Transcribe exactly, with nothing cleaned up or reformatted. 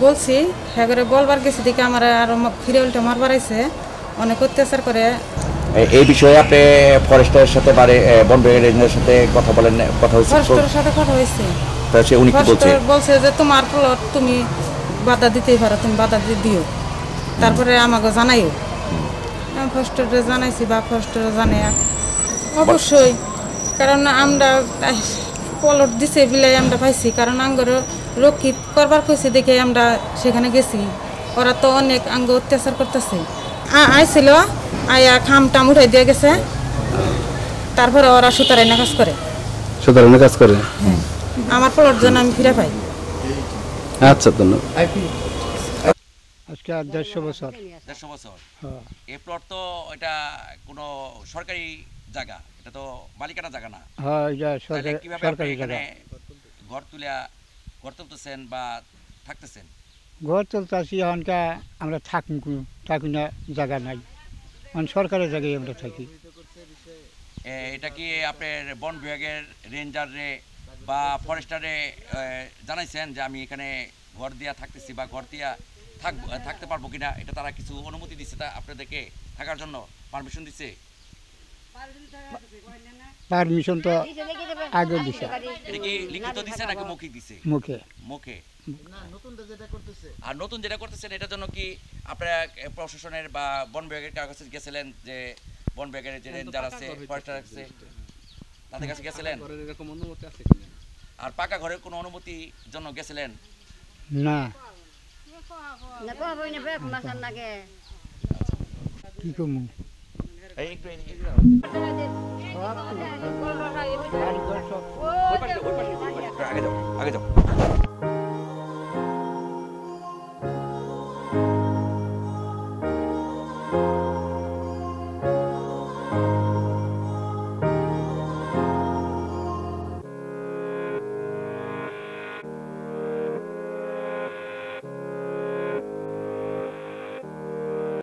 বলছি হ্যাঁ করে বলবার গেছি দেখে আমার আরো ফিরে উল্টে মারবার আইছে অনেক অত্যাচার করে। এই বিষয়ে আপনি ফরেস্টের সাথে বারে বন বিভাগের রেঞ্জের সাথে কথা বলেন, কথা হয়েছে? ফরেস্টের সাথে কথা হয়েছে, তা সে উনি কি বলছে? বলছে যে তোমার প্লট তুমি বাধা দিতেই পারো, তুমি বাধা দিয়ে দিও, তারপরে আমাকে জানাইও। আমি ফরেস্টরে জানাইছি বা ফরেস্টরে জানাই অবশ্যই, কারণ আমরা প্লট দিছে বিলে আমরা পাইছি, কারণ আঙ্গর রক্ষিত করবার কইছে দেখে আমরা সেখানে গেছি। ওরা তো অনেক আঙ্গ অত্যাচার করতেছে। আইছিল আয়া খাম টাম উঠাই দিয়ে গেছে, তারপরে ওরা সুতারাইনা কাজ করে। সুতারাইনা কাজ করে? আমার প্লট যেন আমি ফিরে পাই। আচ্ছা, ধন্যবাদ। আজকে আর দেড়শো বছর। দেড়শো বছর এই প্লট তো এটা কোনো সরকারি জায়গা, এটা তো মালিকানা জায়গা না। হ্যাঁ, এটা সরকারি সরকারি জায়গা। ঘর তুলিয়া ঘর তুলতেছেন বা থাকতেছেন? ঘর তুলতেছি এখনকা আমরা থাকুন থাকুন না, জায়গা নাই, মানে সরকারি জায়গায় আমরা থাকি। এটা কি আপনার বন বিভাগের রেঞ্জারে বা ফরেস্টারে জানাইছেন যে আমি এখানে ঘর দিয়া থাকতেছি বা ঘর দিয়া থাক থাকতে পারবো কিনা? এটা তারা কিছু অনুমতি দিচ্ছে তা আপনাদেরকে থাকার জন্য পারমিশন দিচ্ছে? পারমিশন তো আগে দিছে। এটা কি লিখিত দিছে নাকি মৌখিক দিছে? মুখে মুখে। আর নতুন যেটা করতেছেন এটার জন্য কি আপনারা প্রশাসনের বা বন বিভাগের কাছে গেছিলেন? যে বন বিভাগের যে রেঞ্জার আছে, ফরেস্টার আছে, তাদের কাছে গেছিলেন? আর পাকা ঘরের কোনো অনুমতি জন্য গেছিলেন? না। কি কমু আগে যাও, আগে যাও।